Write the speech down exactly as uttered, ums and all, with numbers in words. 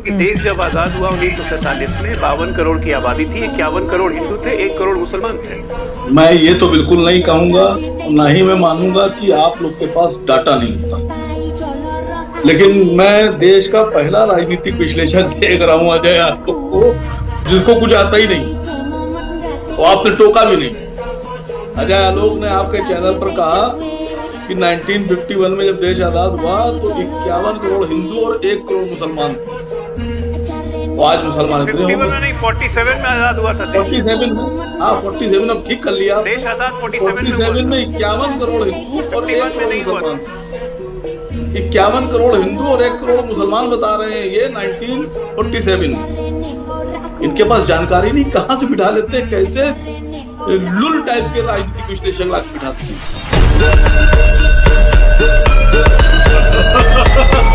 कि देश जब आजाद हुआ उन्नीस सौ सैतालीस में बावन करोड़ की आबादी थी, इक्यावन करोड़ हिंदू थे, एक करोड़ मुसलमान थे। मैं ये तो बिल्कुल नहीं कहूंगा, ना ही मैं मानूंगा कि आप लोग के पास डाटा नहीं होता, लेकिन मैं देश का पहला राजनीतिक विश्लेषक देख रहा हूँ अजय यादव को, जिसको कुछ आता ही नहीं, वो आपने टोका भी नहीं। अजय आलोक ने आपके चैनल पर कहा कि उन्नीस सौ इक्यावन में जब देश आजाद हुआ तो इक्यावन करोड़ हिंदू और एक करोड़ मुसलमान थे। तो आज मुसलमान इतने होंगे। नहीं, सैंतालीस में आजाद हुआ था। सैंतालीस में, हाँ सैंतालीस अब ठीक कर लिया। देश आजाद सैंतालीस में इक्यावन करोड़ हिंदू और एक करोड़ मुसलमान। इक्यावन करोड़ हिंदू और एक करोड़ मुसलमान बता रहे हैं ये उन्नीस सौ सैंतालीस में। इनके पास जानकारी नहीं, कहाँ से बिठा लेते हैं, कैसे लुल टाइप के राजनीतिक विश्लेषक लाके बिठाते हैं।